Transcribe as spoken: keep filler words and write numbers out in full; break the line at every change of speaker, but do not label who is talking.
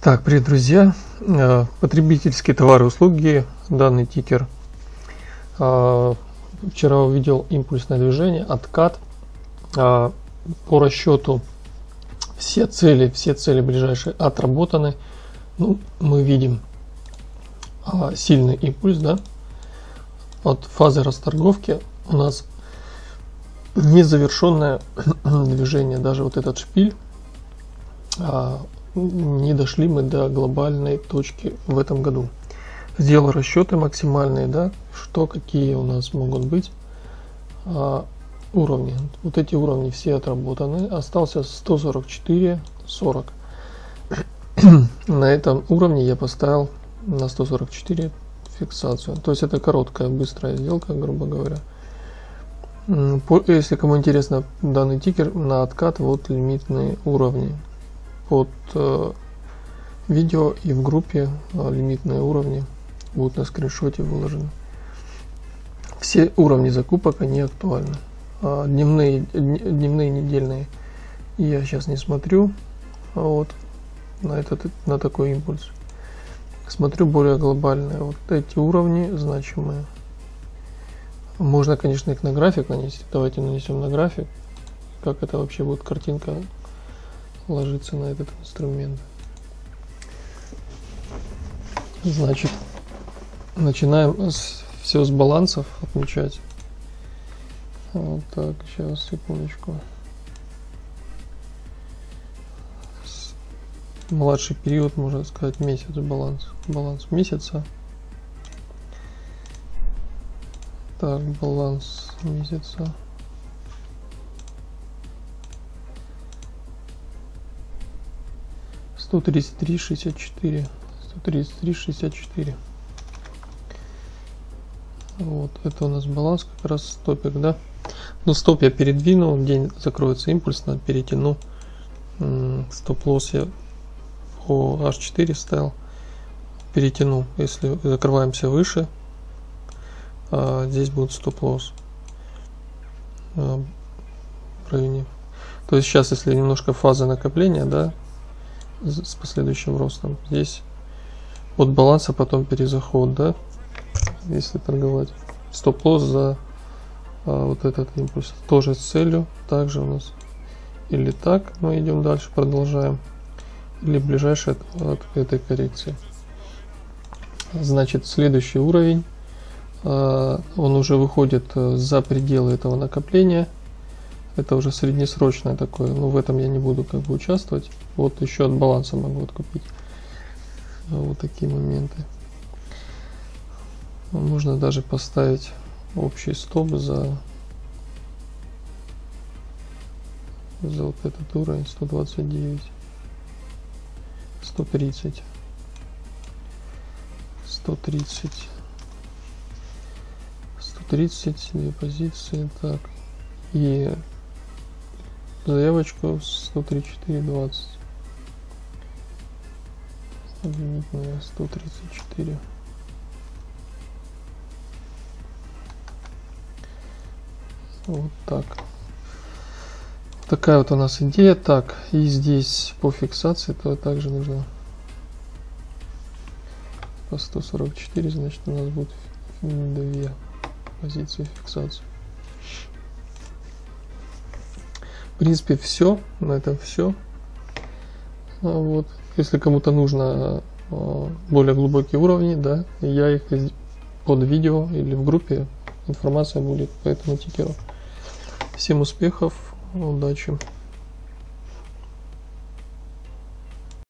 Так, привет, друзья. Потребительские товары и услуги, данный тикер. Вчера увидел импульсное движение, откат. По расчету все цели, все цели ближайшие отработаны. Ну, мы видим сильный импульс, да? От фазы расторговки у нас незавершенное движение, даже вот этот шпиль. Не дошли мы до глобальной точки в этом году. Сделал расчеты максимальные, да, что какие у нас могут быть а, уровни. Вот эти уровни все отработаны. Остался сто сорок четыре сорок. На этом уровне я поставил на сто сорок четыре фиксацию. То есть это короткая, быстрая сделка, грубо говоря. Если кому интересно данный тикер, на откат вот лимитные уровни. Под э, видео и в группе э, лимитные уровни будут на скриншоте выложены. Все уровни закупок они актуальны. А дневные, дневные, недельные я сейчас не смотрю вот на этот, на такой импульс. Смотрю более глобальные. Вот эти уровни значимые. Можно, конечно, их на график нанести. Давайте нанесем на график. Как это вообще будет картинка ложится на этот инструмент. Значит, начинаем с, все с балансов отмечать. Вот так, сейчас, секундочку. С младший период, можно сказать, месяц баланс. Баланс месяца. Так, баланс месяца. сто тридцать три шестьдесят четыре. сто тридцать три шестьдесят четыре. Вот это у нас баланс, как раз стопик, да. Ну, стоп я передвинул, день закроется импульсно, перетяну. Стоп-лосс я по эйч четыре ставил, перетяну. Если закрываемся выше, а здесь будет стоп-лосс в районе. То есть сейчас, если немножко фаза накопления, да, с последующим ростом, здесь от баланса потом перезаход, да, если торговать. Стоп-лосс за а, вот этот импульс тоже с целью, также у нас или так, мы идем дальше, продолжаем, или ближайший от, от этой коррекции. Значит, следующий уровень, а, он уже выходит за пределы этого накопления. Это уже среднесрочное такое, но в этом я не буду как бы участвовать. Вот еще от баланса могу откупить. Вот такие моменты. Можно даже поставить общий стоп за, за вот этот уровень сто двадцать девять, сто тридцать, сто тридцать, сто тридцать, две позиции, так, и заявочку сто тридцать четыре двадцать. сто тридцать четыре. Вот так. Такая вот у нас идея. Так, и здесь по фиксации то также нужно по сто сорок четыре, значит у нас будет две позиции фиксации. В принципе, все. На этом все. Вот. Если кому-то нужно более глубокие уровни, да, я их под видео или в группе, информация будет по этому тикеру. Всем успехов, удачи.